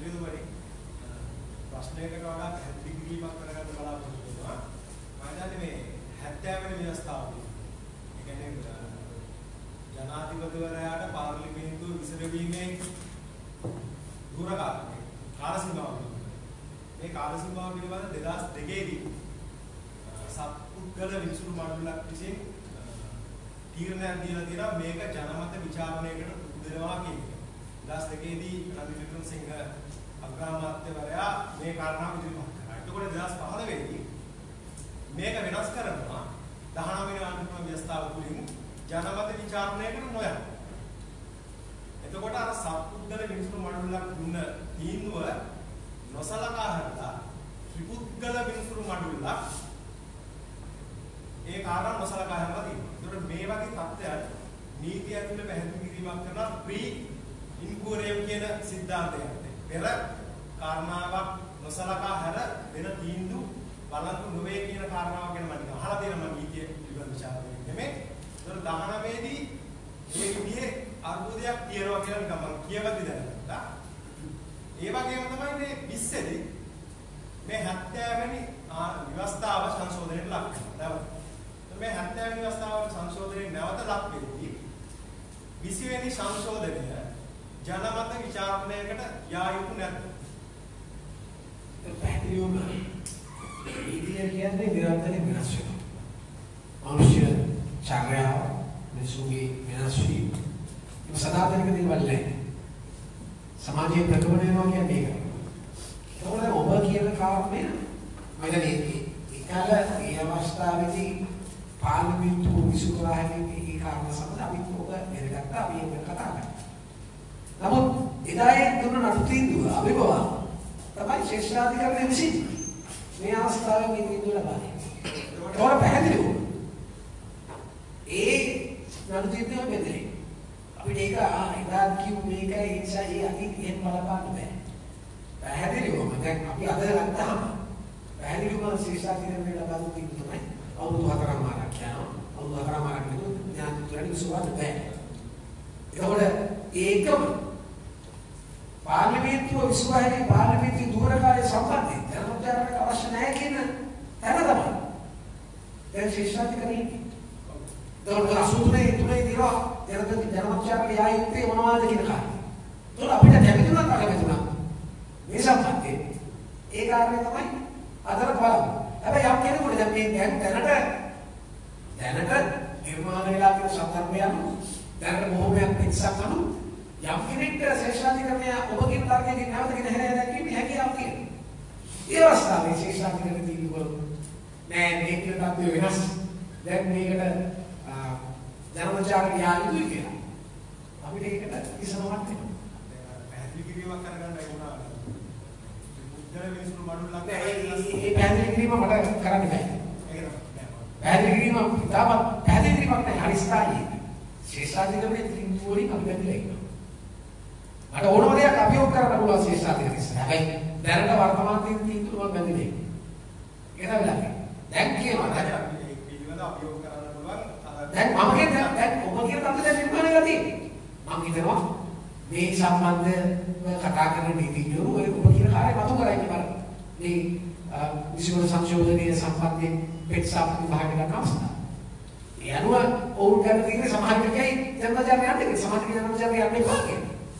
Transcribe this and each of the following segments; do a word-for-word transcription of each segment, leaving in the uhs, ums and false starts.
මන්ත්‍රීතුමනි ප්‍රශ්නයකට වඩා පැහැදිලි කිරීමක් කරගන්න බලාපොරොත්තු වෙනවා. මම හිතන්නේ මේ හැත්තෑ වෙනි ව්‍යවස්ථාවදී ඒ කියන්නේ ජනාධිපතිවරයාට පාර්ලිමේන්තුව විසිරවීමේ දුරකාරකේ කාලසීමාව මේ කාලසීමාව පිළිබඳ දෙදාස් දෙකේ දී සත්පුද්ගල විසුරු මණ්ඩලයක් විසින් තීරණයක් දීලා තියෙනවා මේක ජනමත විචාරණයකට උදෙනවා කියන එක. දෙදාස් දෙකේ දී රනිල් වික්‍රමසිංහ අග්‍රාමාත්‍යවරයා මේ කාරණාව ඉදිරිපත් කළා. එතකොට දෙදාස් පහළොව දී මේක වෙනස් කරනවා දහනව වෙනි ආණ්ඩුක්‍රම ව්‍යවස්ථාව තුලින් ජනමත විචාරණයකට නොයන. එතකොට අර සත්පුද්ගල විසුරු මණ්ඩලයක් දුන්න තීන්දුව නොසලකා හරිලා ත්‍රිපුද්ගල විසුරු මණ්ඩලයක් ඒ කාරණා නොසලකා හැරලා තියෙනවා. ඒතකොට මේ වගේ තත්ත්වයන් නීතිය ඇතුළේ පැහැදිලි කිරීමක් කරන ප්‍රී ඉන්කුවරියම් කියන සිද්ධාන්තයක්. පෙර කාරණාවක් නොසලකා හැර වෙන තීන්දුව බලන්තු නොවේ කියන කාරණාව ගැන මම අහලා තියෙනවා නීතිය පිළිබඳ විචාරණය නෙමෙයි. ඒතකොට දහනවයේ දී මේ විදිහේ අර්බුදයක් තියෙනවා කියලා නිකන් මම කියවද්දි දැනගත්තා. ඒ වගේම තමයි මේ විස්සේ දී මේ හැත්තෑ වෙනි ව්‍යවස්ථාව සංශෝධනයට ලක් වෙනවා. මේ හැත්තෑ වෙනි ව්‍යවස්ථාවට සංශෝධනයේ නැවත ලක් වෙද්දී විසි වෙනි සංශෝධනය ජනමත විචාරණයකට යා යුතු නැද්ද? පැහැදිලිවම ඉදිරිය කියන්නේ නිරන්තරයෙන් වෙනස් වෙනවා. මනුෂ්‍ය චර්යාව මිනිසුන්ගේ වෙනස් වීම ඒක සදාතනික දේවල් නැහැ. සමාජයේ ප්‍රගමනය වෙනවා කියන්නේ ඒක. ඒකෝනේ ඔබ කියන කාරණය මම හිතන්නේ ඒකල ඒ අවස්ථාවේදී පාර්ලිමේන්තුව විසුරුවා හැකි ඒ කාරණා සම්බන්ධ අපි ඔබ ඉරගත්තා අපි ඒක කතා කරා. නමුත් එදායේ දුන්න නඩු තීන්දුව අභිබව තමයි ශේෂ්ඨාධිකරණය විසින් මේ අවස්ථාවේ මේ තීන්දුව ලබා දෙන්නේ. ඒකට පැහැදිලි වුණා. ඒ නඩු තීන්දුව බෙදේ. අපිට ඒක එදා කිව්ව මේකයි ඒ නිසා ඒ අතීත එහෙම බලපාන්න බෑ. පැහැදිලිවම දැන් අපි අද ගත්තාම පැහැදිලිවම ශේෂ්ඨාධිකරණය ලබා දුන්න තීන්දුව තමයි අවුරුදු හතරමාරක් යනවා. අවුරුදු හතරමාරක් නෙවෙයි ඥානතුරට විසුරුවන්න බෑ. ඒකවල ඒකම පාර්ලිමේන්තුව විසුරුවන්නේ පාර්ලිමේන්තුවේ දුරකාරය සම්බන්ධයෙන් ජනෝද්‍යාරණයට අවශ්‍ය නැහැ කියන තැන තමයි. දැන් ශිෂ්‍යාධිකරණය ඒකවල අසුතුනේ තුනේ දිනවා ජනක ජනෝද්‍යාරණය ආයුත්තේ මොනවද කියන කාරණේ. ඒක අපිට කැමතිුණා කැමතිුණා. මේ සම්බන්ධයෙන් ඒ කාරණේ තමයි අදට බලමු. හැබැයි යම් කෙනෙකුට දැන් මේ දැන් දැනට දැනට නිර්මාණය වෙලා තියෙන සම්දර්භය අනුව දැනට බොහෝමයක් පිටසක් අනුව යම් කෙනෙක්ට ශේෂාධිකරණය ඔබගේ තර්කයෙන් නැවතගෙන හැරෙන්න දැක්වීමේ හැකියාව තියෙනවා. ඒ අවස්ථාවේ ශේෂාධිකරණය තීන්දුව නෑ මේක තත්ත්වය වෙනස්. දැන් මේකට ජනමචාරක යාළුවෝ කියලා. අපිට ඒකට ඉස්සමවත් වෙනවා. පැහැදිලි කිරීමක් කරගන්න වුණා. මුද්දර විසුරු මඩුල්ලක් නෑ ඒ පැහැදිලි කිරීම මට කරන්න බෑ. ඒක තමයි. පැහැදිලි කිරීම තාම පැහැදිලි කිරීමක් නෑ හරි ස්ථායි. ශේෂාධිකරණය තීන්දුව වලින් අපි බැඳලා ඉන්නවා. මට ඕනම දෙයක් අභියෝග කරන්න පුළුවන් ශේෂාධිකරණය ඉස්සර. හැබැයි දැනට වර්තමාන තීන්දුව මම බැඳලා ඉන්නේ. ඒක තමයි. දැන් කියනවා දැන් පිළිවෙල අභියෝග කරන්න පුළුවන්. දැන් මම කියන දැන් ඔබ කියන තත්ත්වය දැන් නිර්මාණය වෙලා තියෙන්නේ. මම හිතනවා මේ සම්බන්ධව කතා කරන නීතිඥවරු ඔය ඔබ කියන කාර්යය මතු කරයි කියලා. මේ විශ්ව සංශෝධනයේ සම්බන්ධයෙන් පෙට්සාප් විභාග ගන්න අවස්ථාව. ඒ අනුව ඔවුන් ගන්න තියෙන සමාජිකයි ජනජාතය යන්නේ සමාජික ජනජාතය යන්නේ කොහොමද?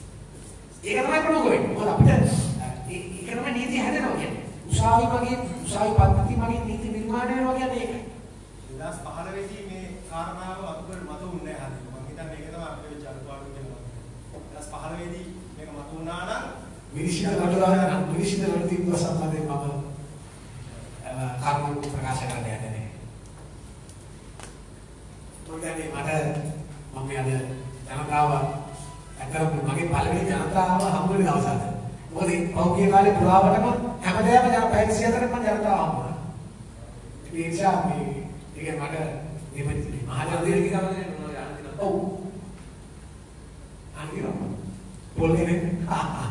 ඒක තමයි ප්‍රමුඛ වෙන්නේ. මොකද අපිට ඒක තමයි නීති හැදෙනවා කියන්නේ. උසාවි වගේ උසාවි පද්ධති වගේ නීති නිර්මාණය වෙනවා කියන්නේ ඒකයි. දෙදාස් පහළොව දී මේ කාරණාව අතුරට මතු වුණේ නැහැ හරියට. මම හිතන්නේ මේක තමයි අපේ චරිතවාඩු කියලා. දෙදාස් පහළොව දී මේක මතු වුණා නම් විනිශ්චය කරලා විනිශ්චය කරලා තීන්දුව සම්බන්ධයෙන් මම කරුණු ප්‍රකාශ කරන්න යන්නේ නැහැ. මම කියන්නේ මට මම අද ජනතාව අතරම මගේ පළවෙනි ජනතාව හම්බ වෙන දවසට. මොකද පෞද්ගලික කාලේ පුරාවටම හැමදේම ජන පැවිදි අතරම ජනතාව හම්බ වුණා. ඒ නිසා මේ ඒක මට මේ මහජනතාවගේ ගමනේ මොනවද යන්නේ? ඔව්. අනිවාර්යයෙන් පොල්නේ